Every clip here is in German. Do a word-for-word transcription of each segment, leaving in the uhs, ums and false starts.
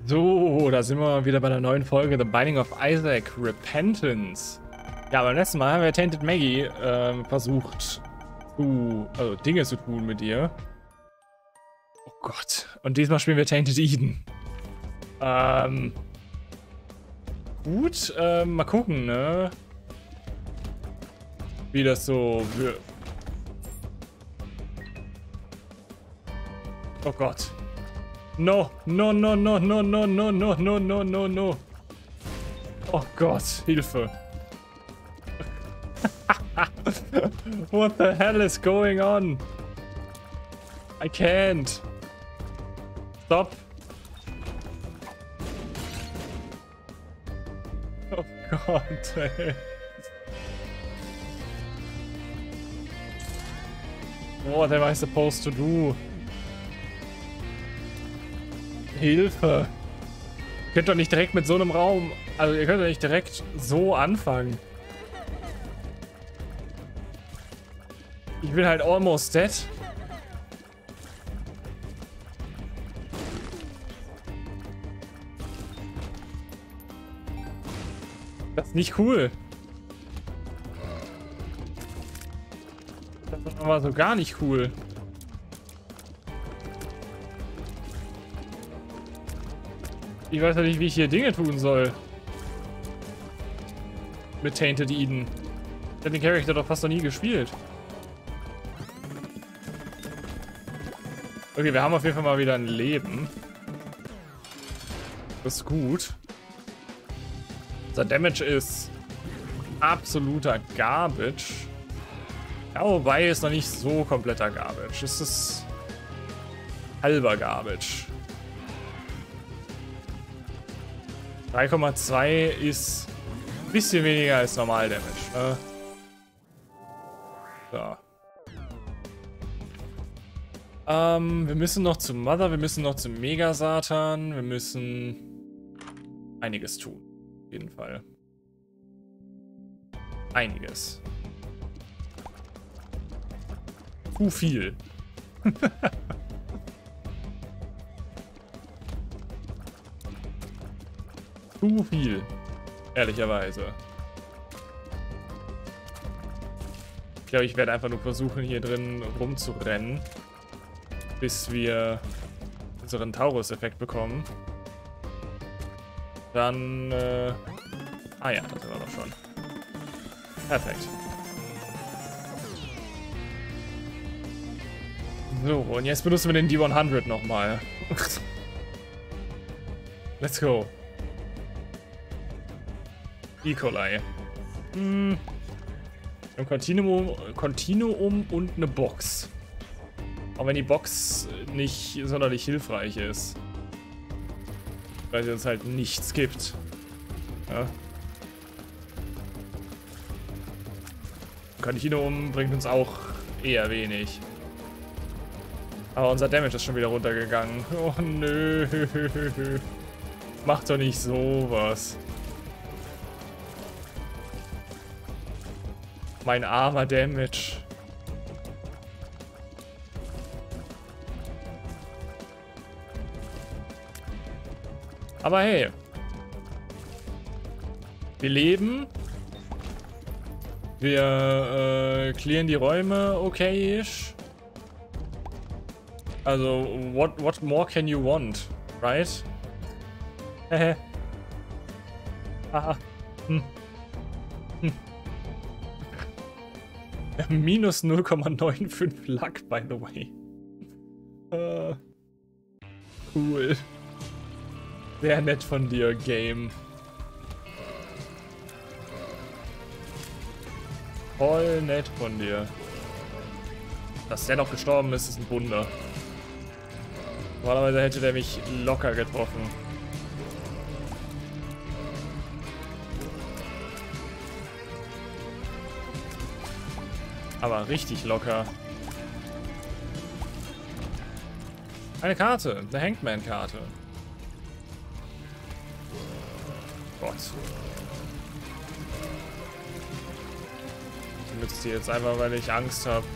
So, da sind wir wieder bei der neuen Folge The Binding of Isaac Repentance. Ja, beim letzten Mal haben wir Tainted Maggie ähm, versucht, zu, also Dinge zu tun mit ihr. Oh Gott. Und diesmal spielen wir Tainted Eden. Ähm. Gut, ähm, mal gucken, ne? Wie das so wird. Oh Gott. No, no, no, no, no, no, no, no, no, no, no, no. Oh Gott, Hilfe. What the hell is going on? I can't. Stop. Oh Gott, ey. What am I supposed to do? Hilfe! Ihr könnt doch nicht direkt mit so einem Raum, also ihr könnt doch nicht direkt so anfangen. Ich bin halt almost dead. Das ist nicht cool. Das ist aber so gar nicht cool. Ich weiß ja nicht, wie ich hier Dinge tun soll. Mit Tainted Eden. Ich habe den Charakter doch fast noch nie gespielt. Okay, wir haben auf jeden Fall mal wieder ein Leben. Das ist gut. Unser Damage ist absoluter Garbage. Ja, wobei ist noch nicht so kompletter Garbage. Es ist halber Garbage. drei Komma zwei ist ein bisschen weniger als normal Damage. Äh. So. Ähm, wir müssen noch zum Mother, wir müssen noch zum Mega Satan, wir müssen einiges tun. Auf jeden Fall. Einiges. Zu viel. Zu viel. Ehrlicherweise. Ich glaube, ich werde einfach nur versuchen, hier drin rumzurennen, bis wir unseren Taurus-Effekt bekommen. Dann, äh... Ah ja, das war doch schon. Perfekt. So, und jetzt benutzen wir den D hundert nochmal. Let's go. Ecolai. Hm. Ein Kontinuum, Kontinuum und eine Box. Auch wenn die Box nicht sonderlich hilfreich ist. Weil sie uns halt nichts gibt. Ja. Kontinuum bringt uns auch eher wenig. Aber unser Damage ist schon wieder runtergegangen. Oh nö. Macht doch nicht sowas. Mein armer Damage. Aber hey. Wir leben. Wir äh, clearen die Räume okayisch. Also, what, what more can you want? Right? Hehe. Aha. Hm. Hm. Minus null Komma fünfundneunzig Luck, by the way. Uh, cool. Sehr nett von dir, Game. Voll nett von dir. Dass der noch gestorben ist, ist ein Wunder. Normalerweise hätte der mich locker getroffen. Aber richtig locker. Eine Karte. Eine Hangman-Karte. Gott. Ich benutze die jetzt einfach, weil ich Angst habe.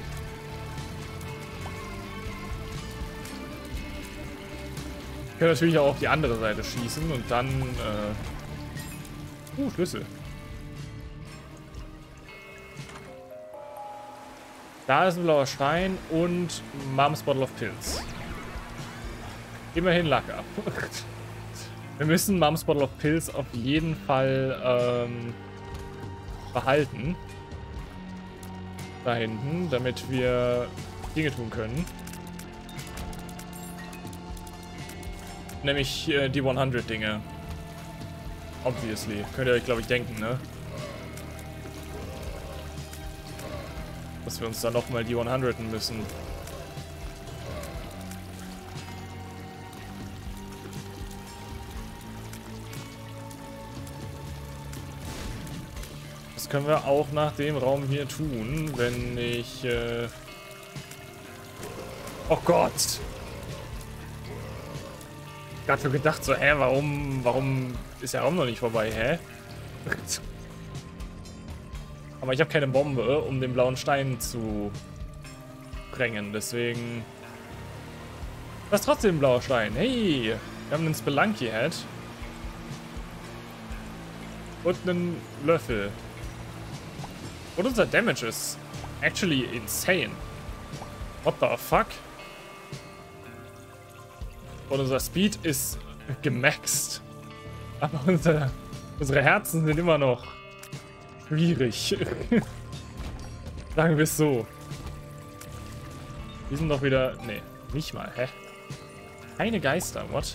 können natürlich auch auf die andere Seite schießen und dann, äh... Uh, Schlüssel. Da ist ein blauer Stein und Mom's Bottle of Pills. Immerhin Luck ab. Wir müssen Mom's Bottle of Pills auf jeden Fall ähm, behalten. Da hinten, damit wir Dinge tun können. Nämlich äh, die hundert Dinge. Obviously. Könnt ihr euch, glaube ich, denken, ne? Dass wir uns dann nochmal die hunderten müssen. Das können wir auch nach dem Raum hier tun, wenn ich... Äh oh Gott! Ich hab gerade gedacht so, hä, warum, warum ist der Raum noch nicht vorbei, hä? Aber ich habe keine Bombe, um den blauen Stein zu sprengen, deswegen... Das ist trotzdem ein blauer Stein. Hey, wir haben einen Spelunky-Head. Und einen Löffel. Und unser Damage ist actually insane. What the fuck? Und unser Speed ist gemaxt. Aber unser, unsere Herzen sind immer noch schwierig. Sagen wir es so. Die sind doch wieder... Nee, nicht mal. Hä? Keine Geister, what?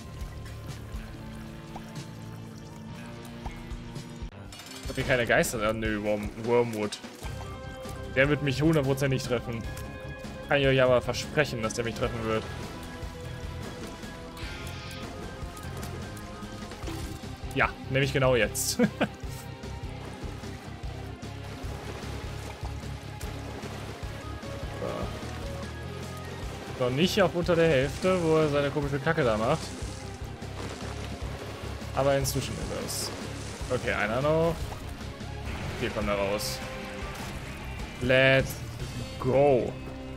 Ich hab hier keine Geister. Ah, nö, Worm, Wormwood. Der wird mich hundertprozentig treffen. Kann ich euch aber versprechen, dass der mich treffen wird. Ja, nämlich genau jetzt. So. Noch nicht auf unter der Hälfte, wo er seine komische Kacke da macht. Aber inzwischen ist es. Okay, einer noch. Hier kommt er raus. Let's go.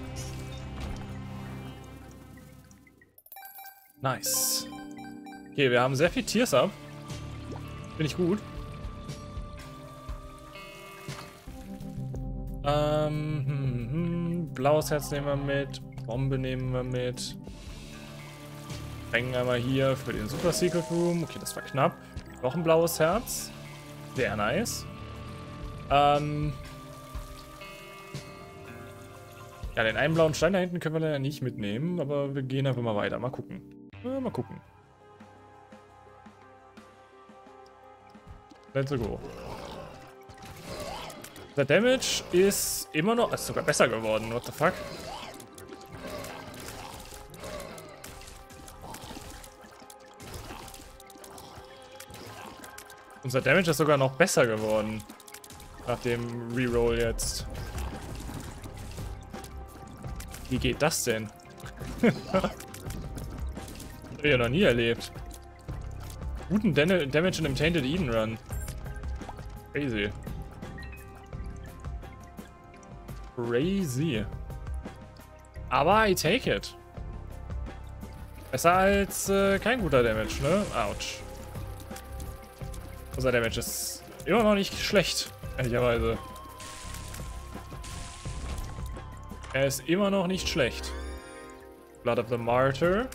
Nice. Okay, wir haben sehr viel Tears up. Finde ich gut. Ähm, hm, hm, blaues Herz nehmen wir mit. Bombe nehmen wir mit. Bringen einmal hier für den Super Secret Room. Okay, das war knapp. Noch ein blaues Herz. Sehr nice. Ähm. Ja, den einen blauen Stein da hinten können wir leider nicht mitnehmen, aber wir gehen einfach mal weiter. Mal gucken. Ja, mal gucken. Let's go. Der Damage ist immer noch... Ist sogar besser geworden. What the fuck? Unser Damage ist sogar noch besser geworden. Nach dem Reroll jetzt. Wie geht das denn? Hab ich ja noch nie erlebt. Guten Dan- Damage in einem Tainted Eden Run. Crazy. Crazy. Aber I take it. Besser als äh, kein guter Damage, ne? Autsch. Unser Damage ist immer noch nicht schlecht, ehrlicherweise. Er ist immer noch nicht schlecht. Blood of the Martyr.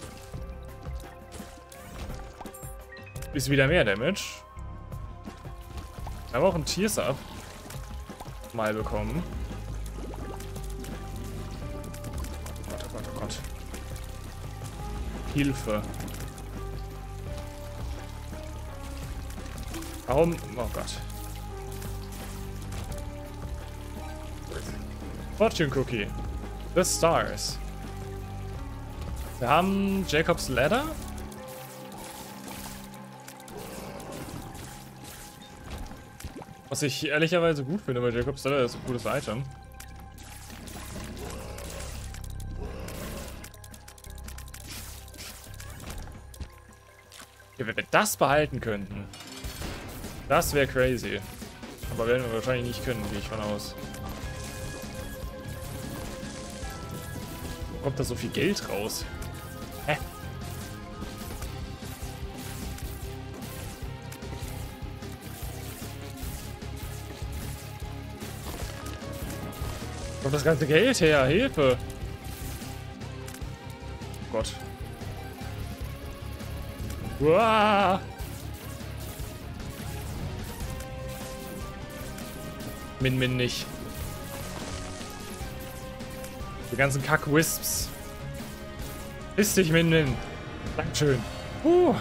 Ist wieder mehr Damage. Wir haben auch einen Tears Up mal bekommen. Oh Gott, oh Gott, oh Gott. Hilfe. Warum? Oh Gott. Fortune Cookie. The Stars. Wir haben Jacob's Ladder. Was ich ehrlicherweise gut finde, weil Jacob's Ladder ist ein gutes Item. Okay, wenn wir das behalten könnten, das wäre crazy. Aber werden wir wahrscheinlich nicht können, gehe ich von aus. Wo kommt da so viel Geld raus? Hä? Kommt das ganze Geld her? Hilfe! Oh Gott. Uah! Min Min nicht. Die ganzen Kack-Wisps. Piss dich, Min Min. Dankeschön. Uh.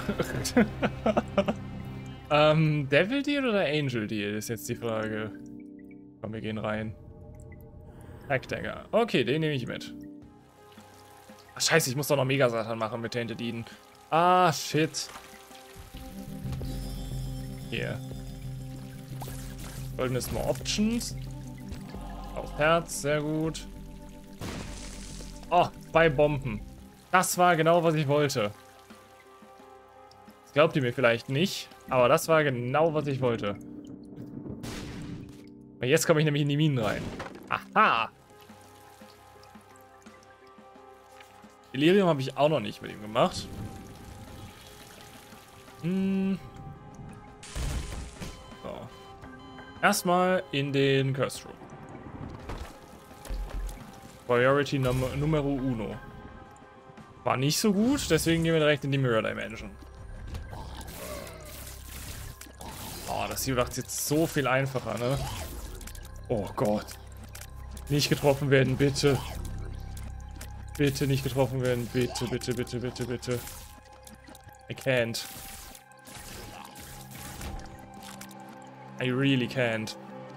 ähm, Devil Deal oder Angel Deal ist jetzt die Frage. Komm, wir gehen rein. Hackdagger. Okay, den nehme ich mit. Ach, scheiße, ich muss doch noch Mega-Satan machen mit Tainted Eden. Ah, shit. Hier. Goldenes More Options. Auf Herz, sehr gut. Oh, zwei Bomben. Das war genau, was ich wollte. Das glaubt ihr mir vielleicht nicht, aber das war genau, was ich wollte. Und jetzt komme ich nämlich in die Minen rein. Aha! Delirium habe ich auch noch nicht mit ihm gemacht. Hm. So. Erstmal in den Curse Room. Priority Num Numero Uno. War nicht so gut, deswegen gehen wir direkt in die Mirror Dimension. Oh, das hier macht jetzt so viel einfacher, ne? Oh Gott. Nicht getroffen werden, bitte. Bitte nicht getroffen werden, bitte, bitte, bitte, bitte, bitte. I can't. I really can't.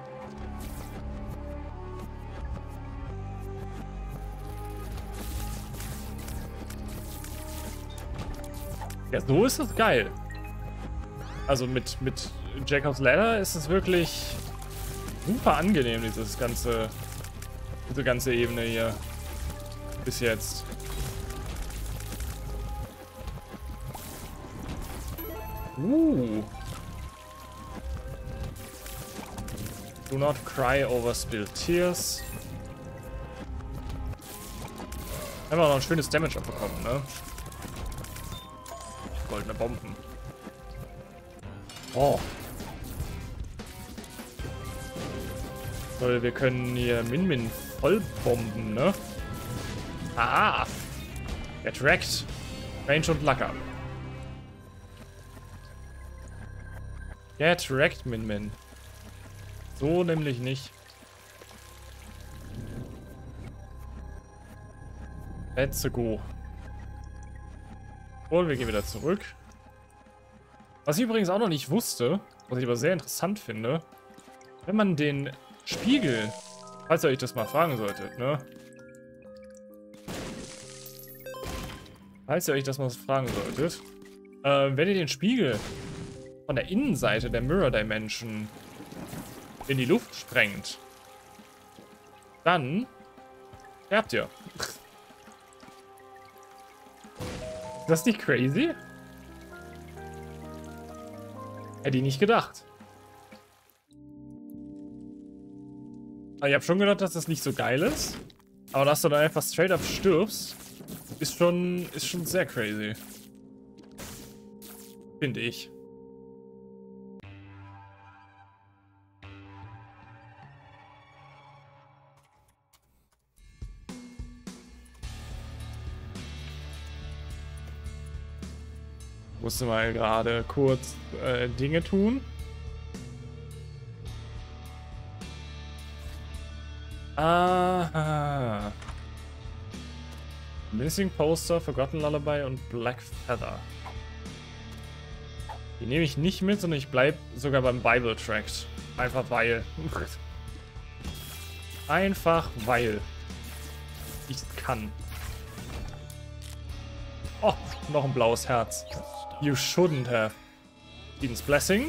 Ja, so ist es geil. Also mit, mit Jacob's Ladder ist es wirklich super angenehm, dieses ganze, diese ganze Ebene hier. Bis jetzt. Uh. Do not cry over spilled tears. Haben wir auch noch ein schönes Damage abbekommen, ne? Goldene Bomben. Oh. Weil wir können hier Min Min voll bomben, ne? Ah! Get wrecked. Range und Lacker. Get wrecked, Min Min. So nämlich nicht. Let's go. Und wir gehen wieder zurück. Was ich übrigens auch noch nicht wusste, was ich aber sehr interessant finde, wenn man den Spiegel, falls ihr euch das mal fragen solltet, ne? Falls ihr euch das mal fragen solltet, äh, wenn ihr den Spiegel von der Innenseite der Mirror Dimension in die Luft sprengt, dann sterbt ihr. Ist das nicht crazy? Hätte ich nicht gedacht. Aber ich habe schon gedacht, dass das nicht so geil ist. Aber dass du dann einfach straight up stirbst, ist schon, ist schon sehr crazy. Finde ich. Musste mal gerade kurz äh, Dinge tun. Aha. Missing Poster, Forgotten Lullaby und Black Feather. Die nehme ich nicht mit, sondern ich bleibe sogar beim Bible Tract. Einfach weil. Einfach weil. Ich kann. Oh, noch ein blaues Herz. You shouldn't have. Eden's Blessing.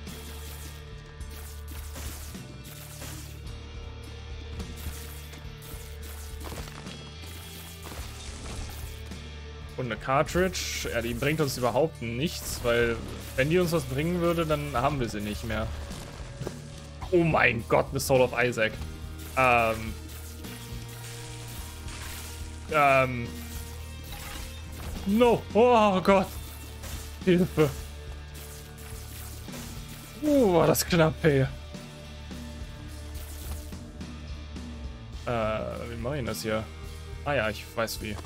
Und eine Cartridge. Ja, die bringt uns überhaupt nichts, weil wenn die uns was bringen würde, dann haben wir sie nicht mehr. Oh mein Gott, eine Soul of Isaac. Ähm. Ähm. No. Oh Gott. Hilfe. Uh, war das knapp, ey. Äh, wie mache ich das hier? Ah ja, ich weiß wie.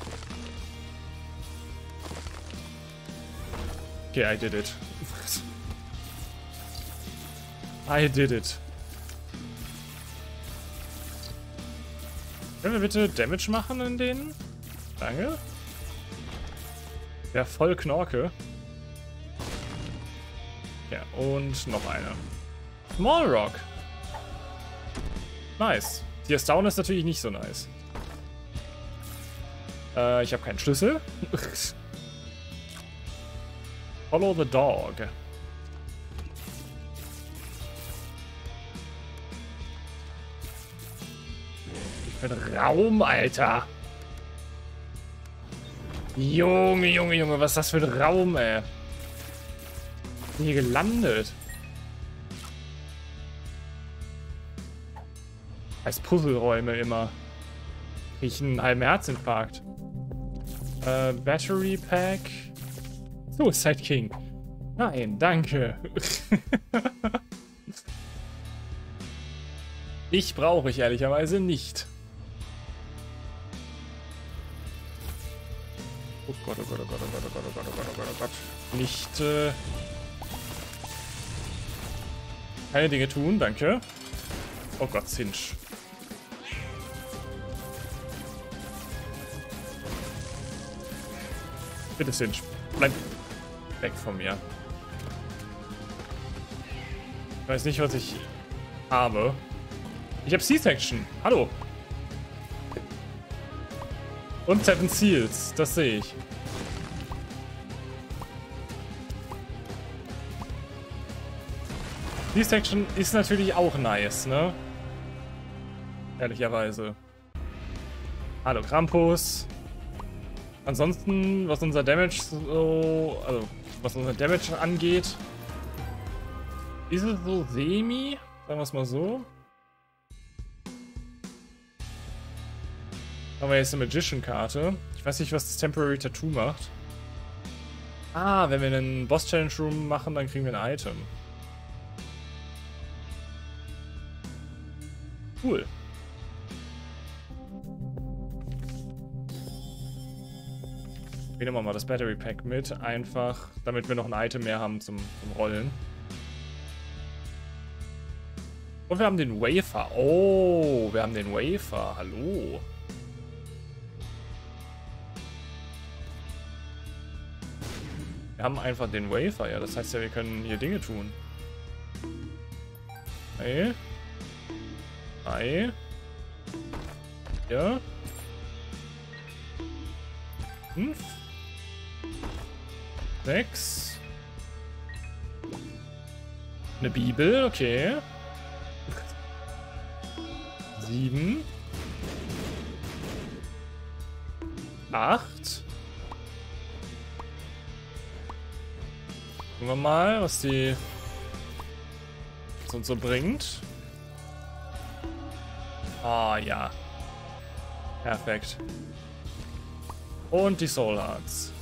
Okay, I did it. I did it. Können wir bitte Damage machen in denen? Danke. Ja, voll Knorke. Ja, und noch eine. Small Rock. Nice. Die Down ist natürlich nicht so nice. Äh, ich habe keinen Schlüssel. Follow the dog. Ich bin Raum, Alter. Junge, Junge, Junge, was ist das für ein Raum, ey? Bin hier gelandet. Als Puzzleräume immer. Krieg ich einen halben Herzinfarkt. Äh, Battery Pack. Suicide King. Nein, danke. Ich brauche ich ehrlicherweise nicht. Oh Gott, oh Gott, oh Gott, oh Gott, oh Gott, oh Gott, oh Gott, oh Gott, oh Gott. Nicht, äh... keine Dinge tun, danke. Oh Gott, Cinch. Bitte, Cinch. Bleib weg von mir. Ich weiß nicht, was ich habe. Ich habe C-Section. Hallo. Und Seven Seals. Das sehe ich. C-Section ist natürlich auch nice, ne? Ehrlicherweise. Hallo, Krampus. Ansonsten, was unser Damage so, also was unser Damage angeht, ist es so semi, sagen wir es mal so. Haben wir jetzt eine Magician-Karte. Ich weiß nicht, was das Temporary Tattoo macht. Ah, wenn wir einen Boss-Challenge-Room machen, dann kriegen wir ein Item. Cool. Nehmen wir mal das Battery Pack mit, einfach, damit wir noch ein Item mehr haben zum, zum Rollen. Und wir haben den Wafer. Oh, wir haben den Wafer. Hallo. Wir haben einfach den Wafer, ja. Das heißt ja, wir können hier Dinge tun. Hey. Hi. Ja. Fünf. Sechs. Eine Bibel, okay. Sieben. Acht. Gucken wir mal, was die was uns so bringt. Ah, ja. Perfekt. Und die Soul Hearts.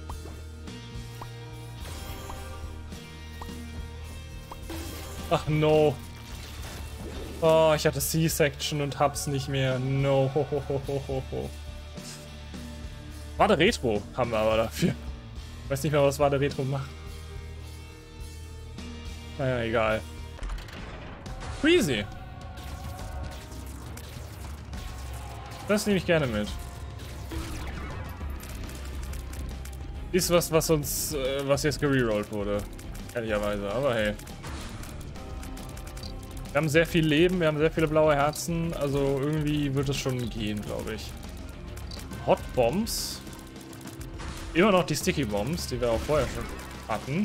Ach, no. Oh, ich hatte C-Section und hab's nicht mehr. No. Ho, ho, ho, ho, ho, ho. Warte, Retro haben wir aber dafür. Ich weiß nicht mehr, was Warte Retro macht. Naja, egal. Crazy. Das nehme ich gerne mit. Ist was, was uns, äh, was jetzt gererollt wurde. Ehrlicherweise, aber hey. Wir haben sehr viel Leben, wir haben sehr viele blaue Herzen, also irgendwie wird es schon gehen, glaube ich. Hot Bombs. Immer noch die Sticky Bombs, die wir auch vorher schon hatten.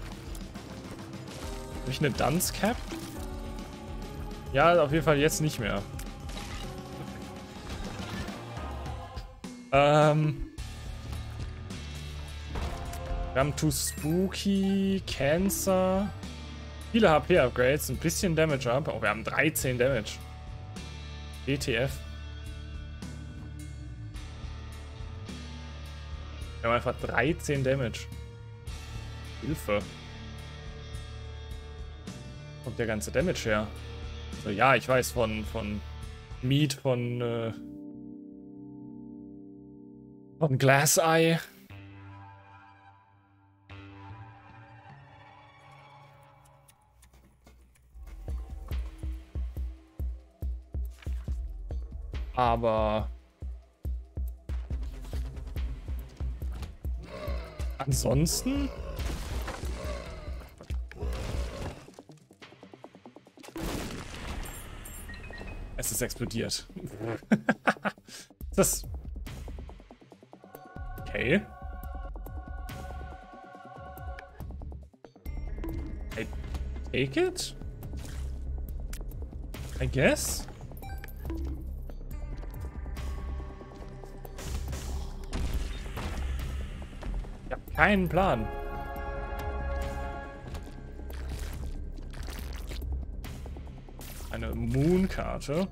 Habe ich eine Dunce Cap? Ja, auf jeden Fall jetzt nicht mehr. Ähm. Wir haben Too Spooky, Cancer. Viele H P-Upgrades, ein bisschen Damage up. Oh, wir haben dreizehn Damage. D T F. Wir haben einfach dreizehn Damage. Hilfe. Kommt der ganze Damage her? So, ja, ich weiß von, von Meat von, äh, von Glass Eye. Aber ansonsten es ist explodiert. Ist das okay? I take it? I guess? Ich habe keinen Plan. Eine Moon-Karte.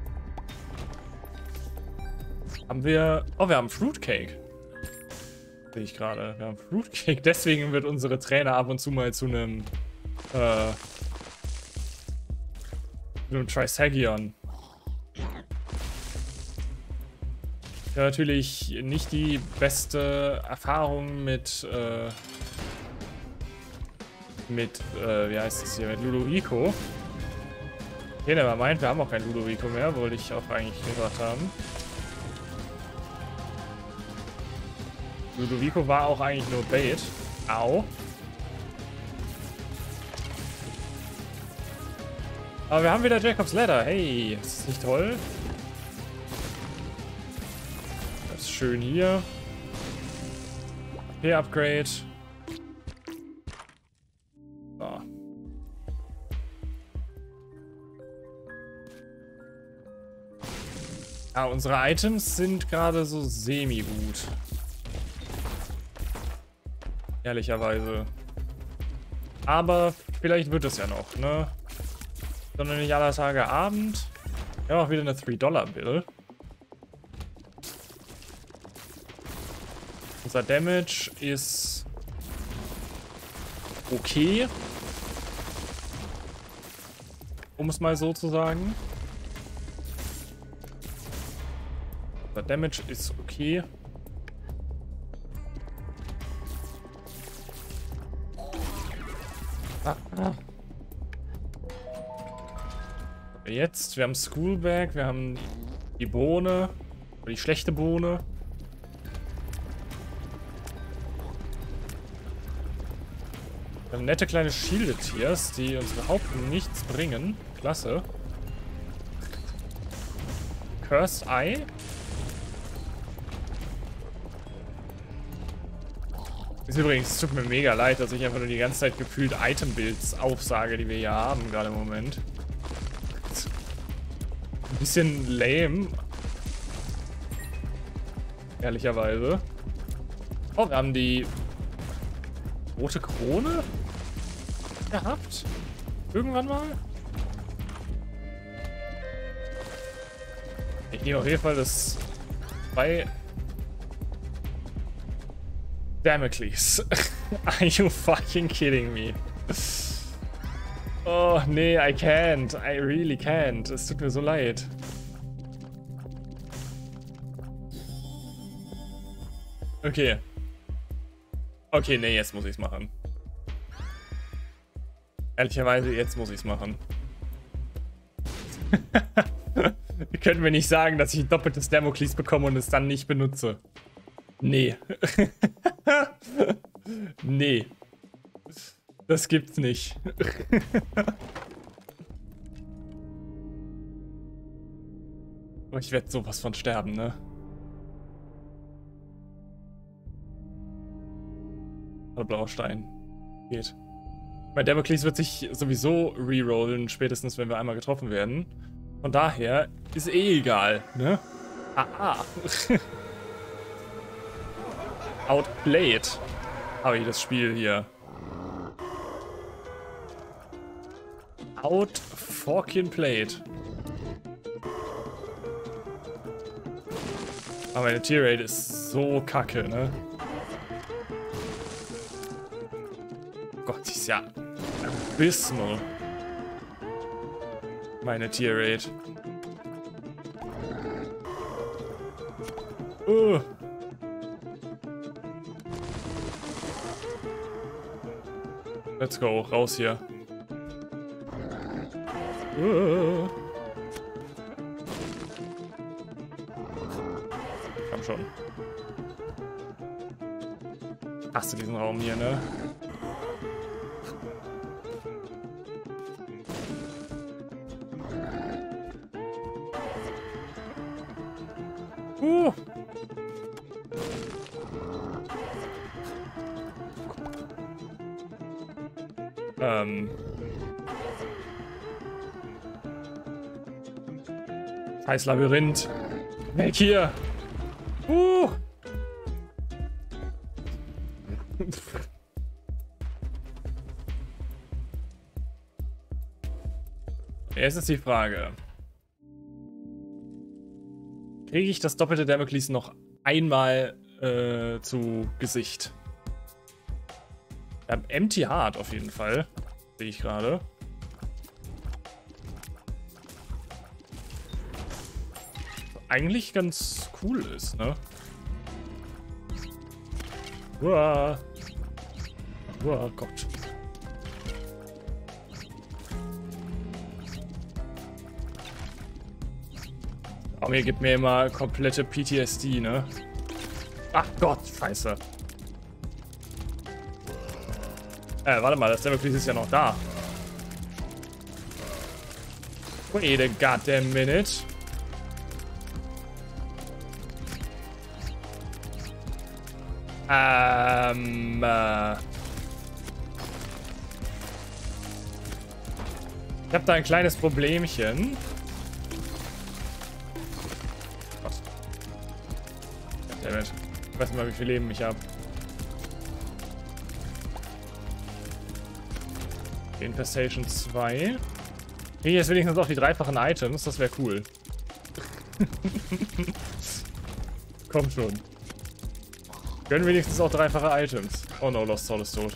Haben wir... Oh, wir haben Fruitcake. Sehe ich gerade. Wir haben Fruitcake. Deswegen wird unsere Trainer ab und zu mal zu einem... Äh... zu einem Trisagion. Ich habe natürlich nicht die beste Erfahrung mit... Äh, mit... Äh, wie heißt es hier? Mit Ludovico. Okay, never mind, wir haben auch kein Ludovico mehr, wollte ich auch eigentlich gesagt haben. Ludovico war auch eigentlich nur Bait. Au. Aber wir haben wieder Jacob's Ladder. Hey, ist das nicht toll? Das ist schön hier. A P-Upgrade. So. Ja, unsere Items sind gerade so semi-gut. Ehrlicherweise. Aber vielleicht wird es ja noch, ne? Sondern nicht aller Tage Abend. Wir haben auch wieder eine drei Dollar Bill. Unser Damage ist okay. Um es mal so zu sagen. Unser Damage ist okay. Ah, ah. Jetzt, wir haben Schoolbag, wir haben die Bohne, oder die schlechte Bohne. Wir haben nette kleine Shielded-Tiers, die uns überhaupt nichts bringen. Klasse. Cursed Eye. Ist übrigens, es tut mir mega leid, dass ich einfach nur die ganze Zeit gefühlt Item-Builds aufsage, die wir hier haben, gerade im Moment. Ein bisschen lame. Ehrlicherweise. Oh, wir haben die rote Krone gehabt. Irgendwann mal. Ich nehme auf jeden Fall das bei Damocles. Are you fucking kidding me? Oh, nee, I can't. I really can't. Es tut mir so leid. Okay. Okay, nee, jetzt muss ich's machen. Ehrlicherweise, jetzt muss ich's machen. Ihr könnt mir nicht sagen, dass ich ein doppeltes Damocles bekomme und es dann nicht benutze. Nee. Nee. Das gibt's nicht. Oh, ich werde sowas von sterben, ne? Oder blauer Stein. Geht. Mein Damocles wird sich sowieso rerollen, spätestens wenn wir einmal getroffen werden. Von daher ist eh egal, ne? Ah, ah. Outplayed habe ich das Spiel hier. Out fucking played. Aber meine Tier-Rate ist so kacke, ne? Gott, die ist ja abysmal. Meine Tier-Rate. Uh. Let's go, raus hier. Uh. Komm schon. Hast du diesen Raum hier, ne? Uh. Ähm. Scheiß Labyrinth. Weg hier. Uh. Jetzt ist die Frage. Kriege ich das doppelte Damocles noch einmal äh, zu Gesicht? Wir haben Empty Heart auf jeden Fall. Sehe ich gerade. Eigentlich ganz cool ist, ne? Uah. Uah, Gott. Aber mir gibt mir immer komplette P T S D, ne? Ach Gott, scheiße. Äh, warte mal, das Damocles ist ja noch da. Wait a goddamn minute. Ähm, äh. Ich habe da ein kleines Problemchen. Was? Dammit. Ich weiß nicht mal, wie viel Leben ich habe. Infestation zwei. Kriege ich jetzt wenigstens auch die dreifachen Items, das wäre cool. Komm schon. Gönnen wenigstens auch dreifache Items. Oh no, Lost Soul ist tot.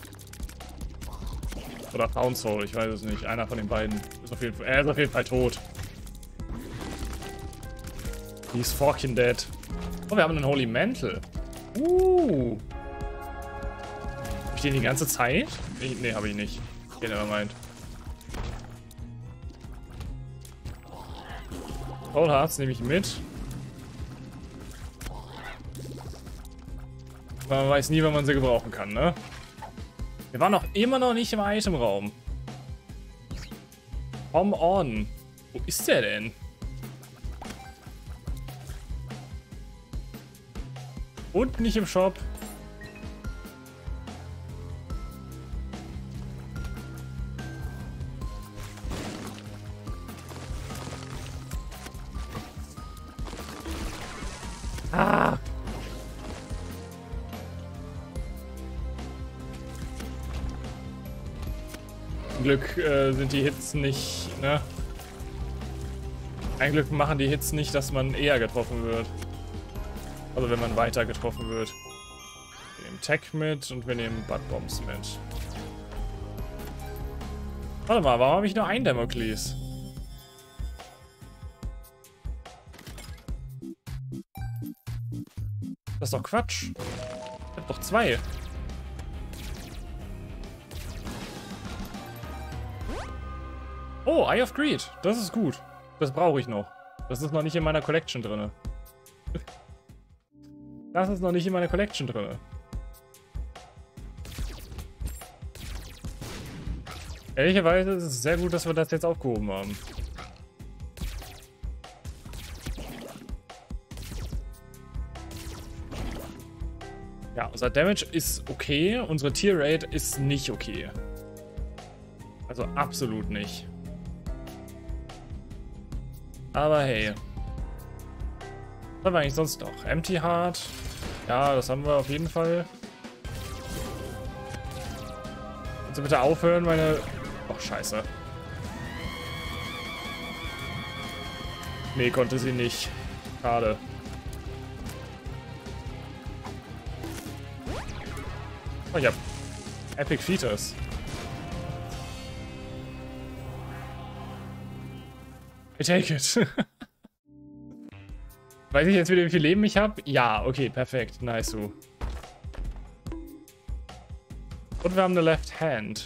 Oder Found Soul, ich weiß es nicht. Einer von den beiden ist auf jeden Fall. Er ist auf jeden Fall tot. He's fucking dead. Oh, wir haben einen Holy Mantle. Uh. Hab ich den die ganze Zeit? Ich, nee, habe ich nicht. Okay, nevermind. Cold Hearts nehme ich mit. Man weiß nie, wann man sie gebrauchen kann, ne? Wir waren noch immer noch nicht im Itemraum. Come on. Wo ist der denn? Und nicht im Shop. Ah. Zum Glück äh, sind die Hits nicht, ne? Ein Glück machen die Hits nicht, dass man eher getroffen wird. Also wenn man weiter getroffen wird. Wir nehmen Tech mit und wir nehmen Butt Bombs mit. Warte mal, warum habe ich nur ein Damocles? Das ist doch Quatsch. Ich hab doch zwei. Oh, Eye of Greed. Das ist gut. Das brauche ich noch. Das ist noch nicht in meiner Collection drin. Das ist noch nicht in meiner Collection drin. Ehrlicherweise ist es sehr gut, dass wir das jetzt aufgehoben haben. Ja, unser Damage ist okay, unsere Tier Rate ist nicht okay. Also absolut nicht. Aber hey. Was haben wir eigentlich sonst noch? Empty Heart. Ja, das haben wir auf jeden Fall. Kannst du bitte aufhören, meine... Ach, scheiße. Nee, konnte sie nicht. Schade. Oh, ich hab Epic Fetus. I take it. Weiß ich jetzt wieder, wie viel Leben ich habe? Ja, okay, perfekt. Nice, so. Und wir haben eine Left Hand.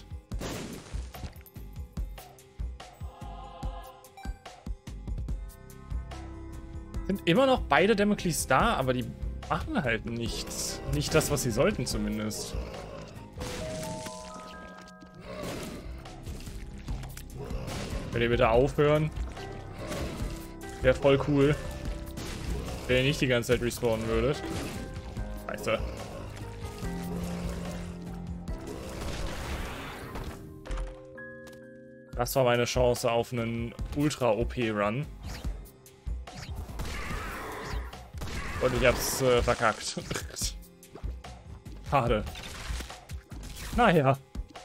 Sind immer noch beide Damocles da, aber die machen halt nichts. Nicht das, was sie sollten zumindest. Könnt ihr bitte aufhören? Wäre voll cool. Wenn ihr nicht die ganze Zeit respawnen würdet. Scheiße. Das war meine Chance auf einen Ultra-O P-Run. Und ich hab's äh, verkackt. Schade. Naja.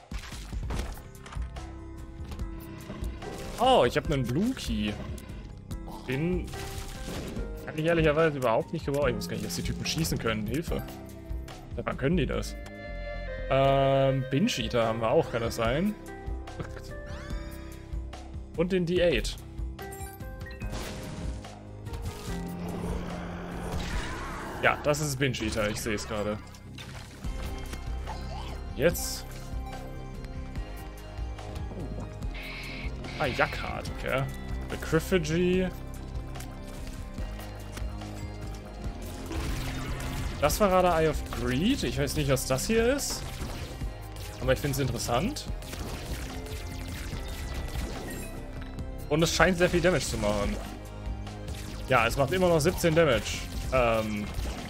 Oh, ich habe einen Blue Key. Den kann ich ehrlicherweise überhaupt nicht gebrauchen. Ich muss gar nicht, dass die Typen schießen können. Hilfe. Wann können die das? Ähm, Binge Eater haben wir auch, kann das sein? Und den D acht. Ja, das ist Binge Eater, ich sehe es gerade. Jetzt. Ah, Jackhard, okay. The Cryphagy. Das war gerade Eye of Greed. Ich weiß nicht, was das hier ist. Aber ich finde es interessant. Und es scheint sehr viel Damage zu machen. Ja, es macht immer noch siebzehn Damage. Ähm.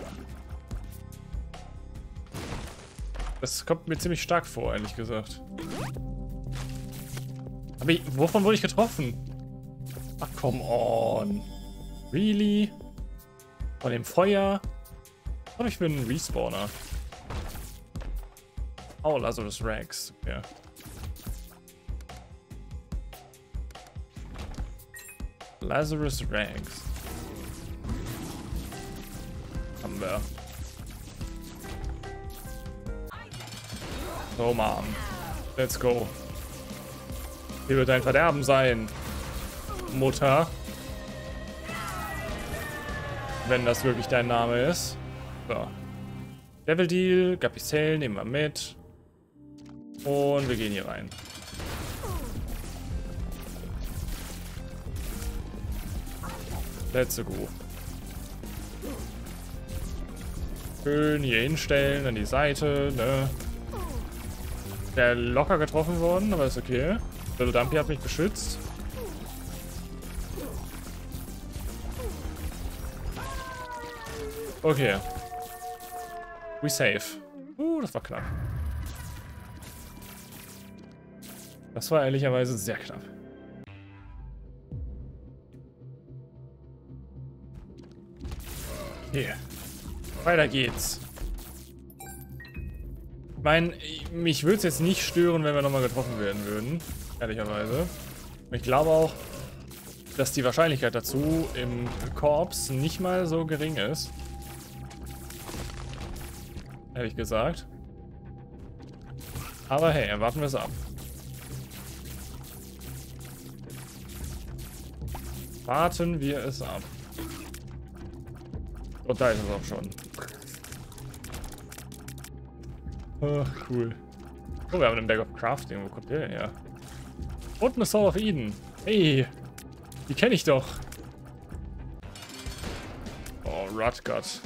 Das kommt mir ziemlich stark vor, ehrlich gesagt. Aber ich, wovon wurde ich getroffen? Ach, come on. Really? Von dem Feuer? Aber ich bin ein Respawner. Oh, Lazarus Rags. Okay. Lazarus Rags. Haben wir. So, Mann. Let's go. Hier wird dein Verderben sein, Mutter. Wenn das wirklich dein Name ist. So. Devil Deal, Gapicel nehmen wir mit. Und wir gehen hier rein. Let's go. Schön hier hinstellen, an die Seite, ne? Der locker getroffen worden, aber ist okay. Little Dumpy hat mich beschützt. Okay. We save. Uh, das war knapp. Das war ehrlicherweise sehr knapp. Hier. Weiter geht's. Ich meine, mich würde es jetzt nicht stören, wenn wir nochmal getroffen werden würden. Ehrlicherweise. Ich glaube auch, dass die Wahrscheinlichkeit dazu im Korps nicht mal so gering ist. Ehrlich gesagt. Aber hey, warten wir es ab. Warten wir es ab. Und da ist es auch schon. Oh, cool. Oh, wir haben einen Bag of Crafting. Wo kommt der denn her? Und eine Soul of Eden. Hey, die kenne ich doch. Oh, Rutgut.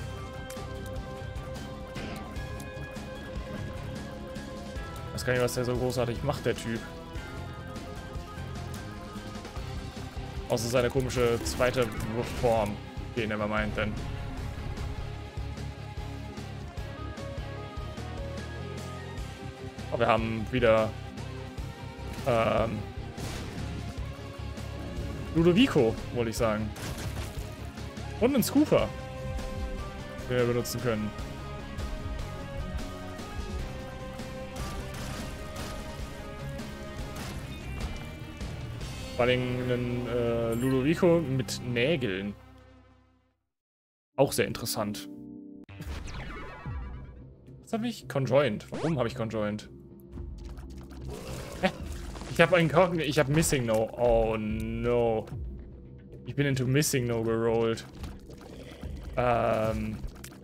Ich weiß gar nicht, was der so großartig macht, der Typ. Außer seine komische zweite Form. Okay, never mind then. Oh, wir haben wieder ähm, Ludovico, wollte ich sagen. Und einen Scooper, den wir benutzen können. Vor allem einen äh, Ludovico mit Nägeln. Auch sehr interessant. Was habe ich? Conjoined. Warum habe ich Conjoined? Hä? Ich habe einen ich habe Missing No. Oh no. Ich bin into Missing No gerollt. Ähm.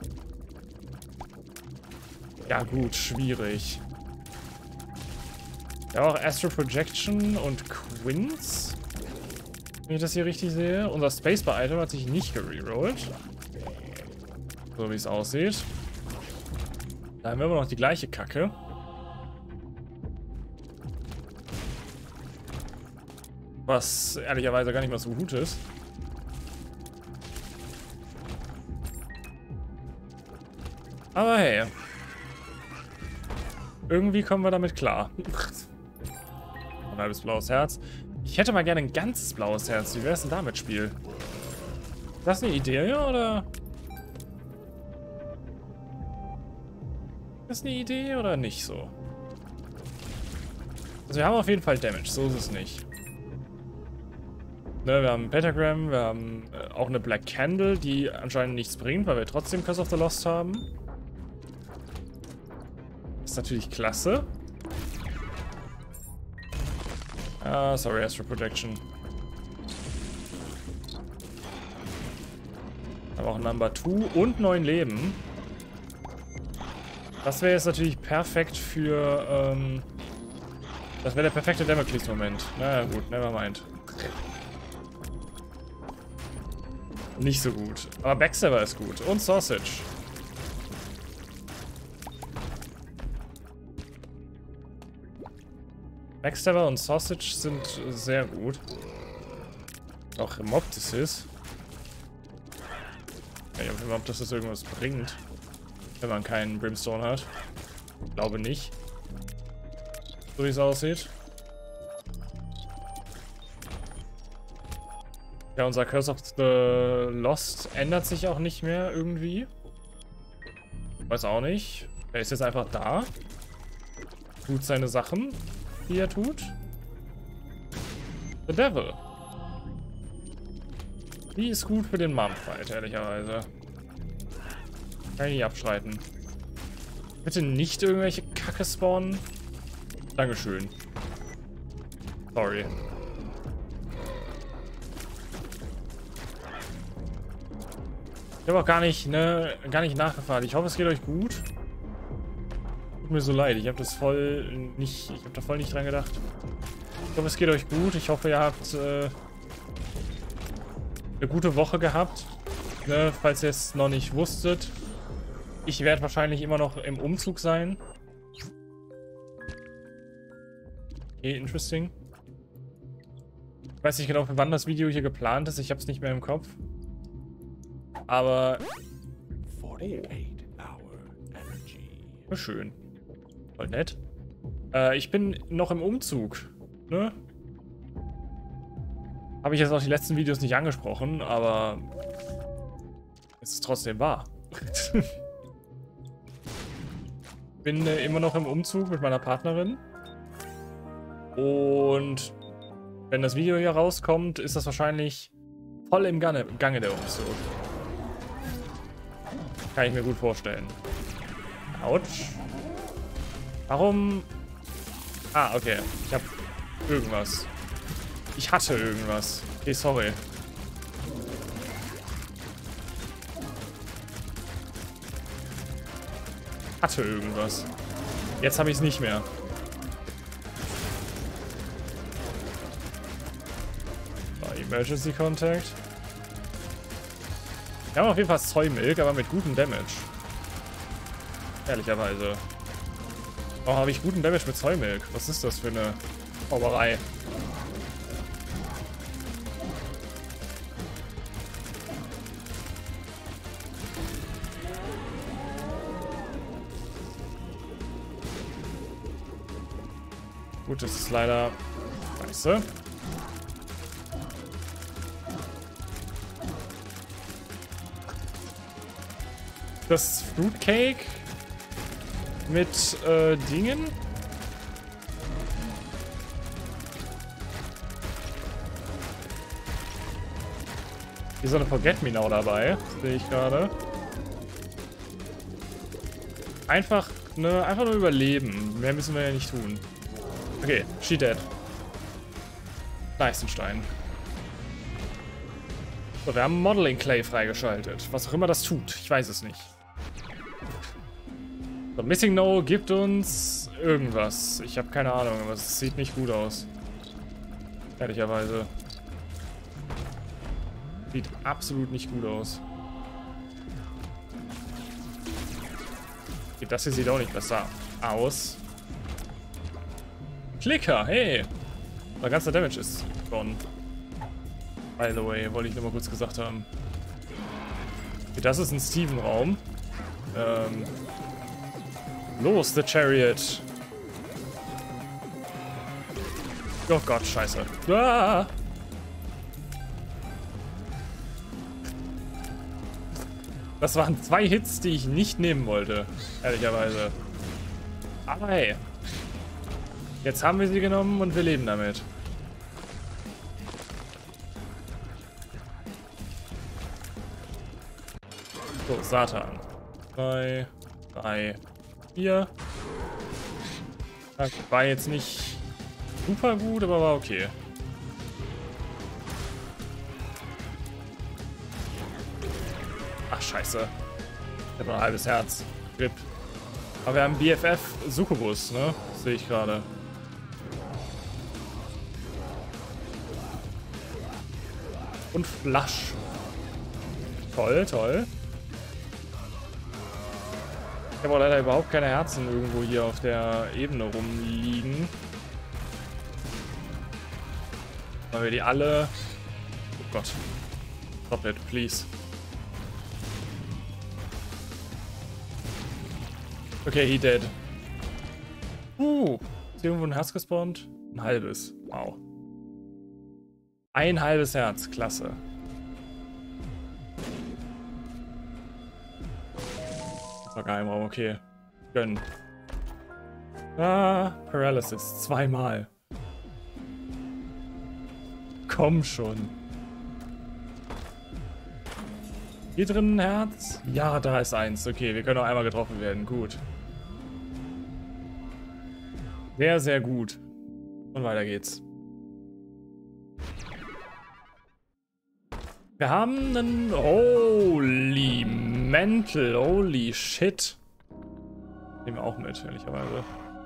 Ja gut, schwierig. Ja, auch Astral Projection und Quints. Wenn ich das hier richtig sehe. Unser Spacebar-Item hat sich nicht gererollt. So wie es aussieht. Da haben wir immer noch die gleiche Kacke. Was ehrlicherweise gar nicht mal so gut ist. Aber hey. Irgendwie kommen wir damit klar. Ein halbes blaues Herz. Ich hätte mal gerne ein ganzes blaues Herz. Wie wäre es denn damit, Spiel? Ist das eine Idee, oder? Ist das eine Idee oder nicht so? Also wir haben auf jeden Fall Damage, so ist es nicht. Ne, wir haben ein Pentagram, wir haben äh, auch eine Black Candle, die anscheinend nichts bringt, weil wir trotzdem Curse of the Lost haben. Ist natürlich klasse. Ah, sorry, Astral Projection. Aber auch Number zwei und neun Leben. Das wäre jetzt natürlich perfekt für, ähm... das wäre der perfekte Damocles-Moment. Naja, gut, nevermind. Nicht so gut. Aber Backstabber ist gut. Und Sausage. Backstabber und Sausage sind sehr gut. Auch Moptis. Ich weiß nicht, ob das das irgendwas bringt. Wenn man keinen Brimstone hat. Ich glaube nicht. So wie es aussieht. Ja, unser Curse of the Lost ändert sich auch nicht mehr irgendwie. Weiß auch nicht. Er ist jetzt einfach da. Tut seine Sachen, die er tut. The Devil. Die ist gut für den Mom-Fight, ehrlicherweise. Kann ich nicht abschreiten. Bitte nicht irgendwelche Kacke spawnen. Dankeschön. Sorry. Ich habe auch gar nicht, ne, gar nicht nachgefragt. Ich hoffe, es geht euch gut. Tut mir so leid. Ich habe das voll nicht, ich habe da voll nicht dran gedacht. Ich hoffe, es geht euch gut. Ich hoffe, ihr habt äh, eine gute Woche gehabt. Ne, falls ihr es noch nicht wusstet. Ich werde wahrscheinlich immer noch im Umzug sein. Okay, interesting. Ich weiß nicht genau, für wann das Video hier geplant ist. Ich habe es nicht mehr im Kopf. Aber... schön. Voll nett. Äh, ich bin noch im Umzug. Ne? Habe ich jetzt auch die letzten Videos nicht angesprochen, aber... es ist trotzdem wahr. Bin äh, immer noch im Umzug mit meiner Partnerin. Und wenn das Video hier rauskommt, ist das wahrscheinlich voll im Gange, Gange der Umzug. Kann ich mir gut vorstellen. Autsch. Warum? Ah, okay. Ich hab irgendwas. Ich hatte irgendwas. Okay, sorry. Hatte irgendwas. Jetzt habe ich es nicht mehr. So, Emergency Contact. Wir haben auf jeden Fall Soy-Milk, aber mit gutem Damage. Ehrlicherweise. Oh, habe ich guten Damage mit Soy-Milk? Was ist das für eine Zauberei? Gut, das ist leider... Scheiße. Das Fruitcake mit äh, Dingen. Hier ist so eine Forget-Me-Now dabei, sehe ich gerade. Einfach, ne, einfach nur überleben. Mehr müssen wir ja nicht tun. Okay, she dead. Nice, ein Stein. So, wir haben Modeling Clay freigeschaltet. Was auch immer das tut. Ich weiß es nicht. So, Missing No gibt uns irgendwas. Ich habe keine Ahnung, aber es sieht nicht gut aus. Ehrlicherweise. Sieht absolut nicht gut aus. Das hier sieht auch nicht besser aus. Klicker, hey! Mein ganzer Damage ist gone. By the way, wollte ich nur mal kurz gesagt haben. Okay, das ist ein Steven-Raum. Ähm, los, The Chariot! Oh Gott, scheiße. Ah! Das waren zwei Hits, die ich nicht nehmen wollte. Ehrlicherweise. Aber hey. Jetzt haben wir sie genommen und wir leben damit. So, Satan. Zwei, drei, vier. Das war jetzt nicht super gut, aber war okay. Ach, scheiße. Ich habe noch ein halbes Herz. Grip. Aber wir haben B F F Succubus, ne? Sehe ich gerade. Und Flash. Toll, toll. Ich habe auch leider überhaupt keine Herzen irgendwo hier auf der Ebene rumliegen. Weil wir die alle... Oh Gott. Stop it, please. Okay, he dead. Uh, ist hier irgendwo ein Herz gespawnt? Ein halbes. Wow. Ein halbes Herz, klasse. Das war Geheimraum, okay. Gönnen. Ah, Paralysis. Zweimal. Komm schon. Hier drin ein Herz? Ja, da ist eins. Okay, wir können auch einmal getroffen werden. Gut. Sehr, sehr gut. Und weiter geht's. Wir haben einen... Holy Mental. Holy Shit. Nehmen wir auch mit, ehrlicherweise.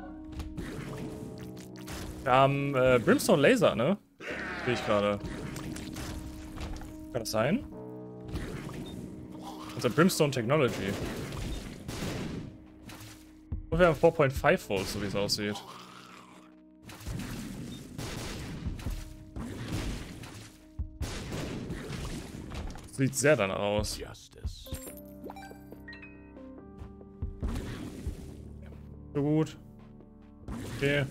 Wir haben äh, Brimstone Laser, ne? Sehe ich gerade. Kann das sein? Unser Brimstone Technology. Und wir haben vier Komma fünf Volt, so wie es aussieht. Sieht sehr danach aus. So gut. Okay.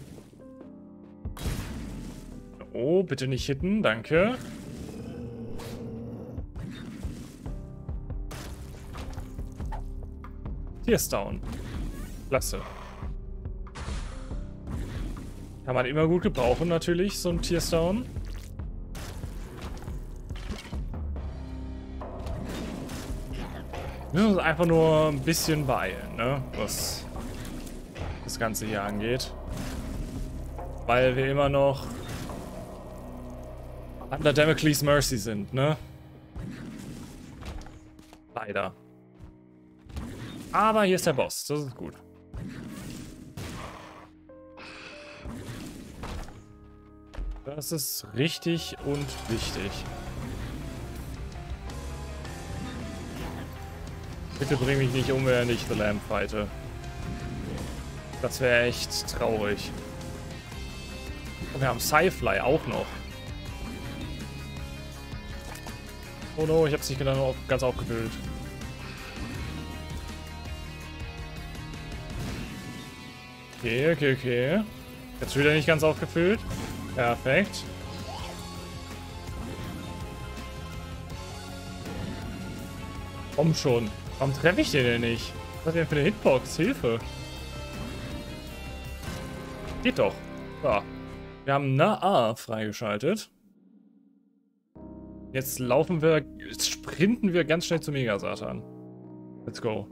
Oh, bitte nicht hitten, danke. Tears down. Klasse. Kann man immer gut gebrauchen, natürlich, so ein Tears down. Wir müssen uns einfach nur ein bisschen beeilen, ne? Was das Ganze hier angeht. Weil wir immer noch under Damocles Mercy sind, ne? Leider. Aber hier ist der Boss, das ist gut. Das ist richtig und wichtig. Bitte bring mich nicht um, wenn ich The Lamb fighte. Das wäre echt traurig. Und wir haben Sci-Fly auch noch. Oh no, ich hab's nicht genau ganz aufgefüllt. Okay, okay, okay. Jetzt wieder nicht ganz aufgefüllt. Perfekt. Komm schon. Warum treffe ich den denn nicht? Was ist denn für eine Hitbox? Hilfe. Geht doch. Ja. Wir haben eine A freigeschaltet. Jetzt laufen wir, jetzt sprinten wir ganz schnell zu Mega Satan. Let's go.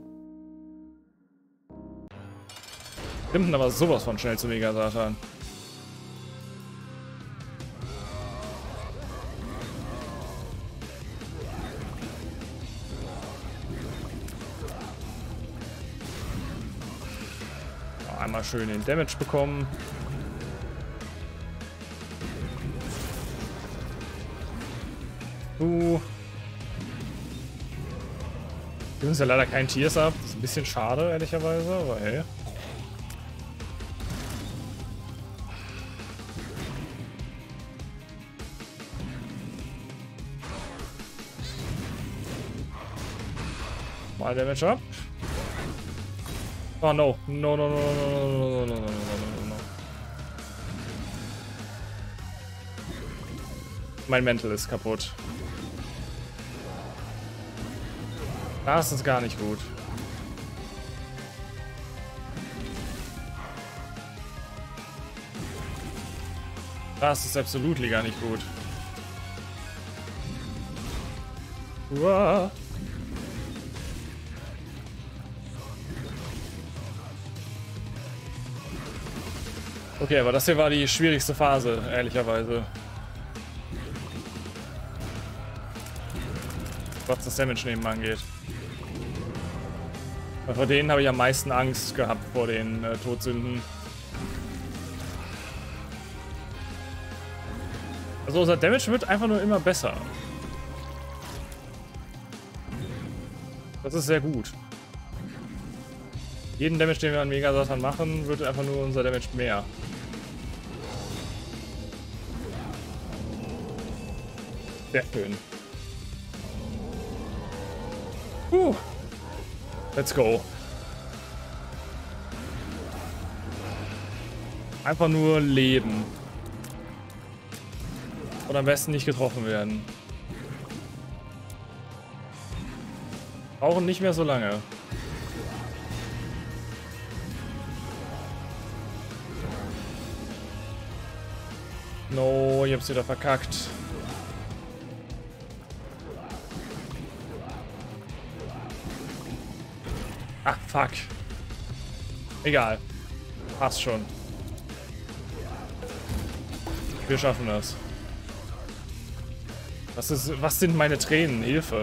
Sprinten aber sowas von schnell zu Mega Satan. schön den Damage bekommen. Uh. Wir haben ja leider keinen Tears ab. Das ist ein bisschen schade, ehrlicherweise, aber hey. Mal Damage ab. Oh no. No, no, no, no, no, no, no, no, no, no. Mein Mental ist kaputt. Das ist gar nicht gut. Das ist absolut gar nicht gut. Uah. Okay, aber das hier war die schwierigste Phase, ehrlicherweise. Was das Damage nehmen angeht. Weil vor denen habe ich am meisten Angst gehabt, vor den äh, Todsünden. Also unser Damage wird einfach nur immer besser. Das ist sehr gut. Jeden Damage, den wir an Mega Satan machen, wird einfach nur unser Damage mehr. Sehr schön. Uh. Let's go. Einfach nur leben. Und am besten nicht getroffen werden. Brauchen nicht mehr so lange. No, ich hab's wieder verkackt. Ach, fuck. Egal. Passt schon. Wir schaffen das. Was ist, was sind meine Tränen? Hilfe.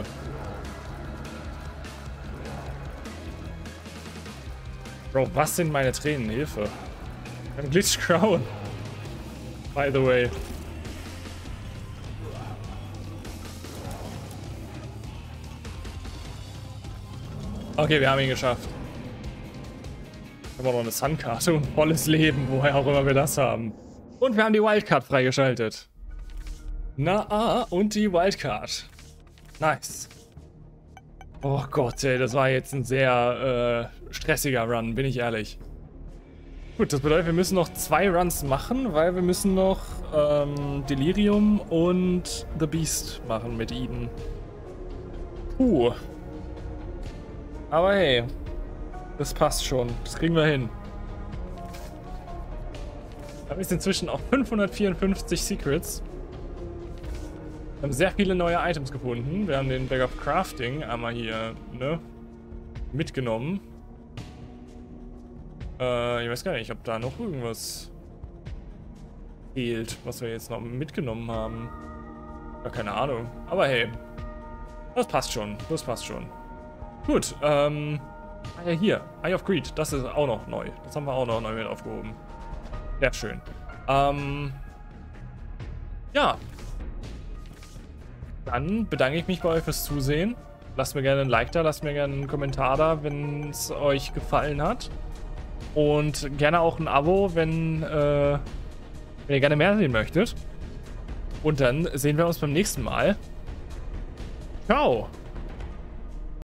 Bro, was sind meine Tränen? Hilfe. Ein Glitch Crown. By the way. Okay, wir haben ihn geschafft. Wir haben auch noch eine Sun-Karte und volles Leben, woher auch immer wir das haben. Und wir haben die Wildcard freigeschaltet. Na, ah, und die Wildcard. Nice. Oh Gott, ey, das war jetzt ein sehr äh, stressiger Run, bin ich ehrlich. Gut, das bedeutet, wir müssen noch zwei Runs machen, weil wir müssen noch ähm, Delirium und The Beast machen mit Eden. Puh. Aber hey, das passt schon. Das kriegen wir hin. Wir haben jetzt inzwischen auch fünfhundertvierundfünfzig Secrets. Wir haben sehr viele neue Items gefunden. Wir haben den Bag of Crafting einmal hier, ne, mitgenommen. Äh, ich weiß gar nicht, ob da noch irgendwas fehlt, was wir jetzt noch mitgenommen haben. Ja, keine Ahnung. Aber hey, das passt schon. Das passt schon. Gut, ähm, ah ja, hier, Eye of Greed, das ist auch noch neu. Das haben wir auch noch neu mit aufgehoben. Sehr schön. Ähm, ja. Dann bedanke ich mich bei euch fürs Zusehen. Lasst mir gerne ein Like da, lasst mir gerne einen Kommentar da, wenn es euch gefallen hat. Und gerne auch ein Abo, wenn, äh, wenn ihr gerne mehr sehen möchtet. Und dann sehen wir uns beim nächsten Mal. Ciao!